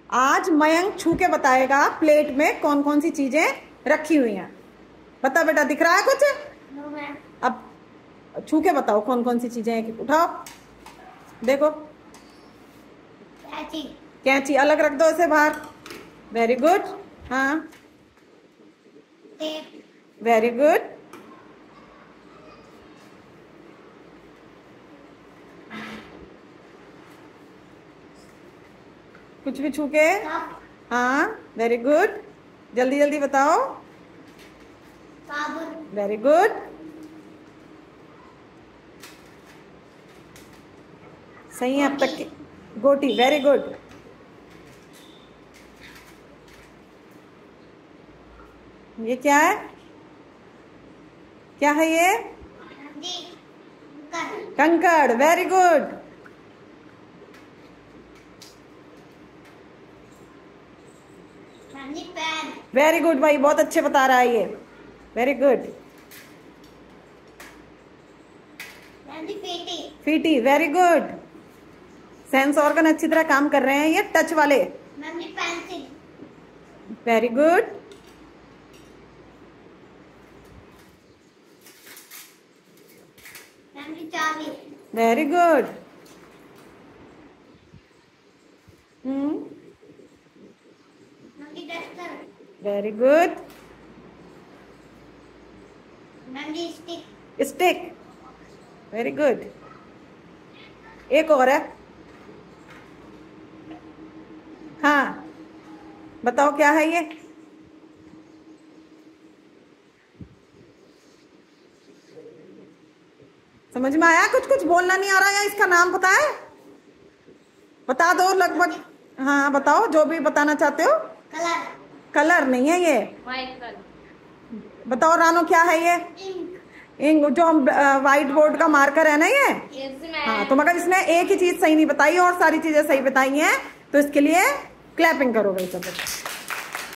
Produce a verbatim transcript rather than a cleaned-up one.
आज मयंक छू के बताएगा प्लेट में कौन कौन सी चीजें रखी हुई हैं। बता बेटा, दिख रहा है कुछ? no, अब छू के बताओ कौन कौन सी चीजें हैं। उठाओ, देखो। कैंची। कैंची अलग रख दो इसे बाहर। Very good. हाँ, टेप। Very good. कुछ भी छू के। हाँ, वेरी गुड। जल्दी जल्दी बताओ। साबुन। Very good. सही है अब तक की। गोटी, वेरी गुड। ये क्या है? क्या है ये? कंकड़, वेरी गुड। वेरी गुड भाई, बहुत अच्छे बता रहा है ये। Very good. फीटी। फीटी, वेरी गुड। सेंस ऑर्गन अच्छी तरह काम कर रहे हैं ये टच वाले। पेंसिल। Very good. चाबी। Very good. Hmm, very good. Stick. Stick, very good. एक और है। हाँ, बताओ क्या है ये? समझ में आया? कुछ कुछ बोलना नहीं आ रहा है, इसका नाम पता है? बता दो लगभग। हाँ बताओ, जो भी बताना चाहते हो। कलर। कलर नहीं है ये। White colour. बताओ रानो, क्या है ये? इंक। इंक, जो हम व्हाइट बोर्ड का मार्कर है ना ये। हाँ, तो मगर इसने एक ही चीज सही नहीं बताई और सारी चीजें सही बताई हैं, तो इसके लिए क्लैपिंग करो भाई सब।